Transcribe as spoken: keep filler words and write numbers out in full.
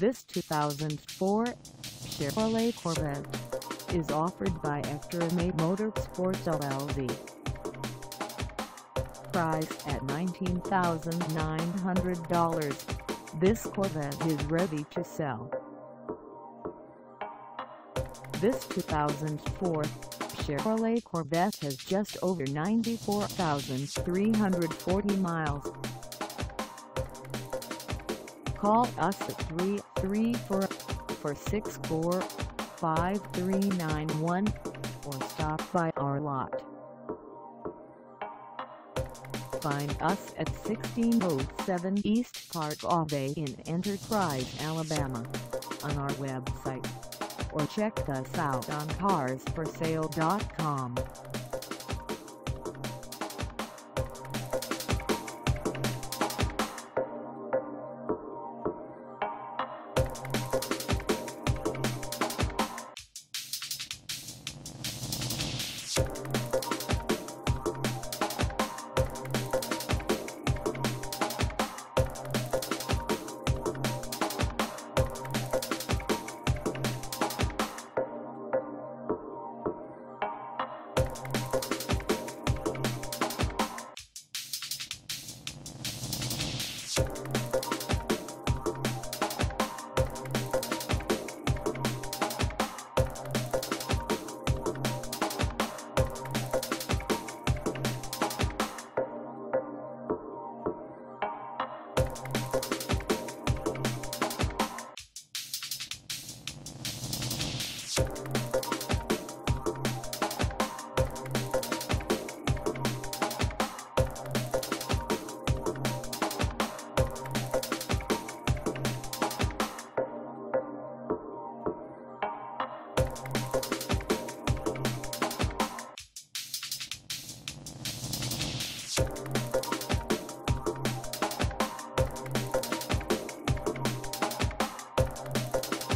This two thousand four Chevrolet Corvette is offered by Xtreme Motorsports L L C. Priced at nineteen thousand nine hundred dollars, this Corvette is ready to sell. This two thousand four Chevrolet Corvette has just over ninety-four thousand three hundred forty miles. Call us at three three four, four six four, five three nine one or stop by our lot. Find us at sixteen oh seven East Park Ave in Enterprise, Alabama, on our website, or check us out on cars for sale dot com. You